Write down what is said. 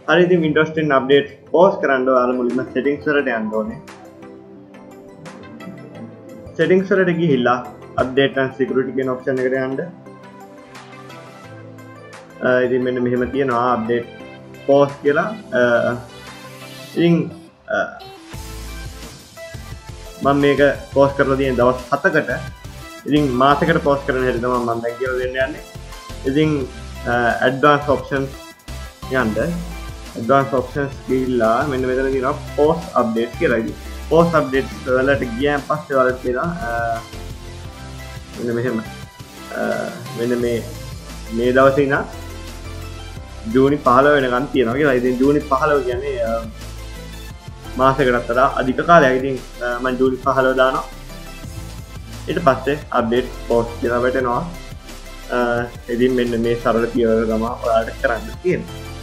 හරි ඉතින් Windows 10 update pause කරන්න ඔයාලා මුලින්ම settings වලට යන්න ඕනේ. settings වලට ගිහිල්ලා update and security කියන option එකට යන්න. ඉතින් මෙන්න මෙහෙම තියෙනවා update pause කියලා. ඉතින් මම මේක pause කරලා තියෙන දවස් 7කට. ඉතින් මාසයකට pause කරන හැටි තමයි මම දැන් කියලා දෙන්න යන්නේ. ඉතින් advanced options යන්න. advanced options ගිහිල්ලා මෙන්න මෙතන තියෙනවා pause update කියලා. ඉතින් pause update වලට ගියන් පස්සේ ඔයාලට තියෙනවා මෙන්න මෙහෙම මෙන්න මේ දවසේ ඉඳන් ජූනි 15 වෙනකන් තියෙනවා කියලා. ඉතින් ජූනි 15 කියන්නේ මාසයකටත් වඩා අධික කාලයක්. ඉතින් මම ජූනි 15 දානවා. ඊට පස්සේ update pause කියලා වැටෙනවා. ඉතින් මෙන්න මේ සරල පියවර තමයි ඔයාලට කරන්න තියෙන්නේ.